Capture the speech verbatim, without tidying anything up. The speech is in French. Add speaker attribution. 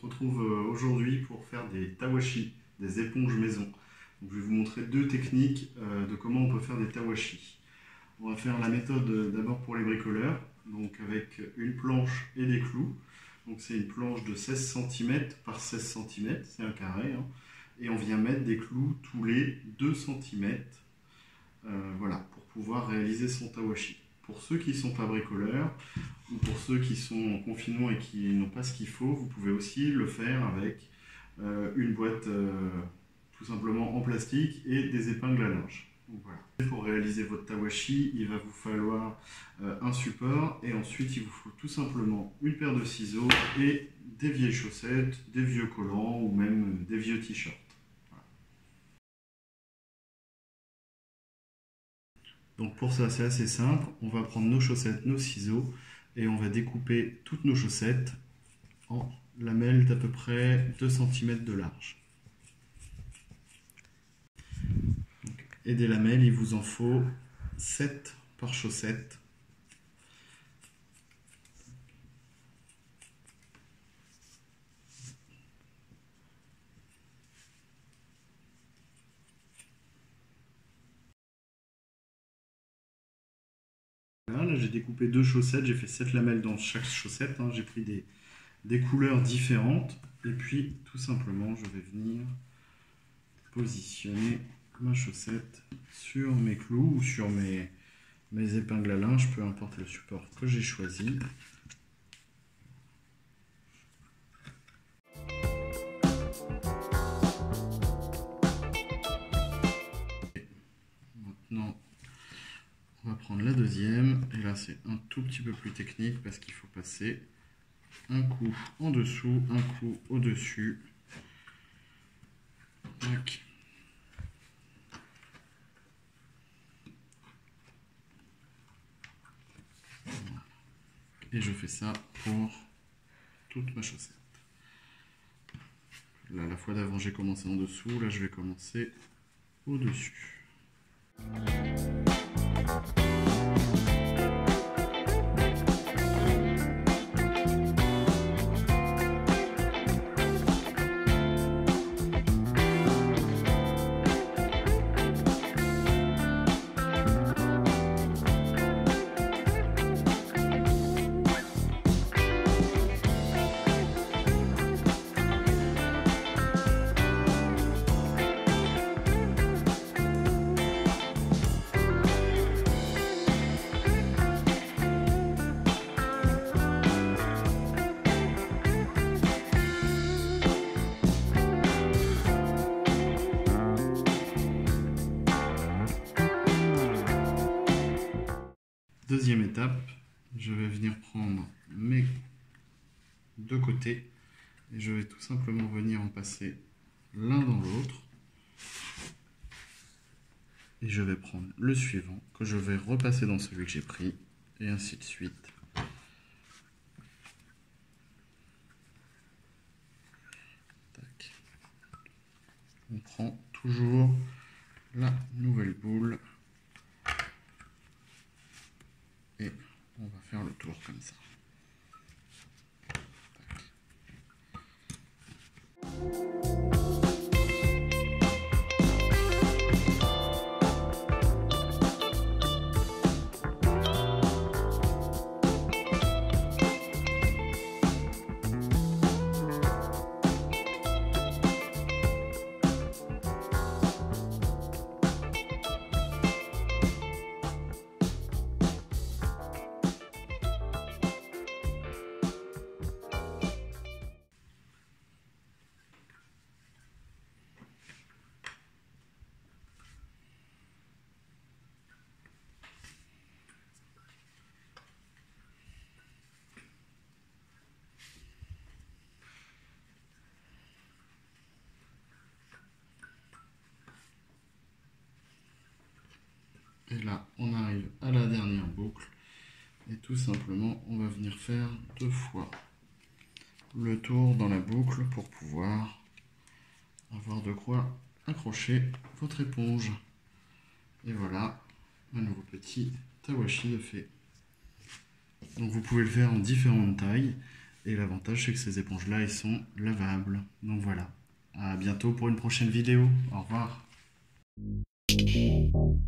Speaker 1: retrouve aujourd'hui pour faire des tawashi, des éponges maison. Donc, je vais vous montrer deux techniques euh, de comment on peut faire des tawashi. On va faire la méthode d'abord pour les bricoleurs, donc avec une planche et des clous. Donc c'est une planche de seize centimètres par seize centimètres, c'est un carré, hein, et on vient mettre des clous tous les deux centimètres, euh, voilà, pour pouvoir réaliser son tawashi. Pour ceux qui ne sont pas bricoleurs, ou pour ceux qui sont en confinement et qui n'ont pas ce qu'il faut, vous pouvez aussi le faire avec euh, une boîte euh, tout simplement en plastique et des épingles à linge. Donc, voilà. Pour réaliser votre tawashi, il va vous falloir euh, un support et ensuite il vous faut tout simplement une paire de ciseaux et des vieilles chaussettes, des vieux collants ou même des vieux t-shirts. Voilà. Donc pour ça, c'est assez simple. On va prendre nos chaussettes, nos ciseaux et on va découper toutes nos chaussettes en lamelles d'à peu près deux centimètres de large. Et des lamelles, il vous en faut sept par chaussette. Là, là j'ai découpé deux chaussettes, j'ai fait sept lamelles dans chaque chaussette, hein. J'ai pris des, des couleurs différentes et puis tout simplement je vais venir positionner ma chaussette sur mes clous ou sur mes, mes épingles à linge, peu importe le support que j'ai choisi. Maintenant, on va prendre la deuxième et là c'est un tout petit peu plus technique parce qu'il faut passer un coup en dessous, un coup au-dessus. Tac. Et je fais ça pour toute ma chaussette. Là, la fois d'avant, j'ai commencé en dessous. Là, je vais commencer au-dessus. Deuxième étape, je vais venir prendre mes deux côtés et je vais tout simplement venir en passer l'un dans l'autre. Et je vais prendre le suivant que je vais repasser dans celui que j'ai pris et ainsi de suite. Tac. On prend toujours la nouvelle boule. Et on va faire le tour comme ça. Et là, on arrive à la dernière boucle. Et tout simplement, on va venir faire deux fois le tour dans la boucle pour pouvoir avoir de quoi accrocher votre éponge. Et voilà, un nouveau petit tawashi de fait. Donc vous pouvez le faire en différentes tailles. Et l'avantage, c'est que ces éponges-là, ils sont lavables. Donc voilà. À bientôt pour une prochaine vidéo. Au revoir.